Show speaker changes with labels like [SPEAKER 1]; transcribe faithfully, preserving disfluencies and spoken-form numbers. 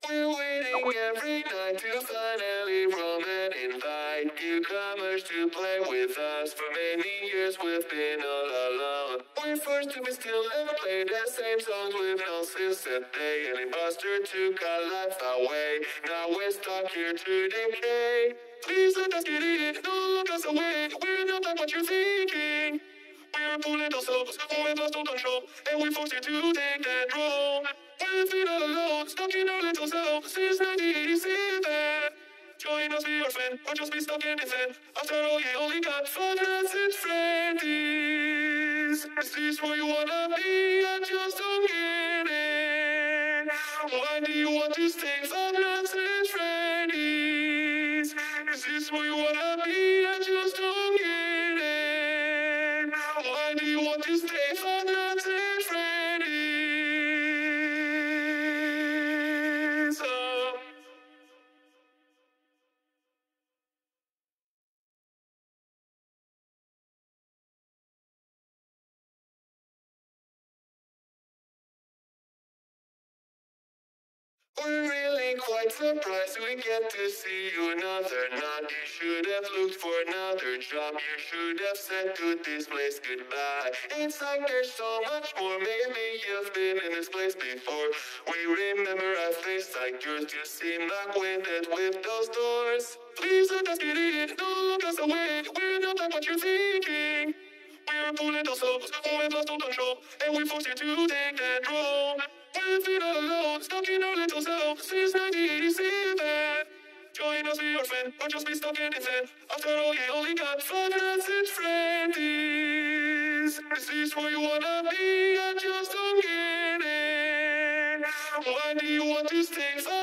[SPEAKER 1] We're waiting every night to finally roam and invite newcomers to play with us. For many years we've been all alone. We're forced to be still and play the same songs with no sense that day. An imposter took our life away. Now we're stuck here to decay. Please let us get in, don't look us away. We're not like what you're thinking. We're pulling ourselves, we've lost all control, and we're forced here to take that role. We've been all alone, stuck in our little selves since nineteen eighty-seven. Join us, be our friend, or just be stuck in the end. After all, you only got fun as it's friendlies. Is this where you wanna be? I just don't get it. Why do you want to stay fun as it's friendlies? Is this where you wanna be? I just don't get it. Why do you want to stay fun as it's friendlies? Oh. We're really quite surprised we get to see you another night. You should have looked for another job. You should have said to this place goodbye. It's like there's so much more. Maybe you've been in this place before. We remember a face like yours. You seem acquainted with those doors. Please let us get in. Don't look us away. We're not like what you're thinking. We're pulling ourselves, we've lost all control, and we're forced here to take that role. We've been all alone, stuck in our little selves since nineteen eighty-seven. Join us, be our friend, or just be stuck in its end. After all, you only got fun as it's friendlies. Is this where you wanna be? I just don't get it. Why do you want to stay fun?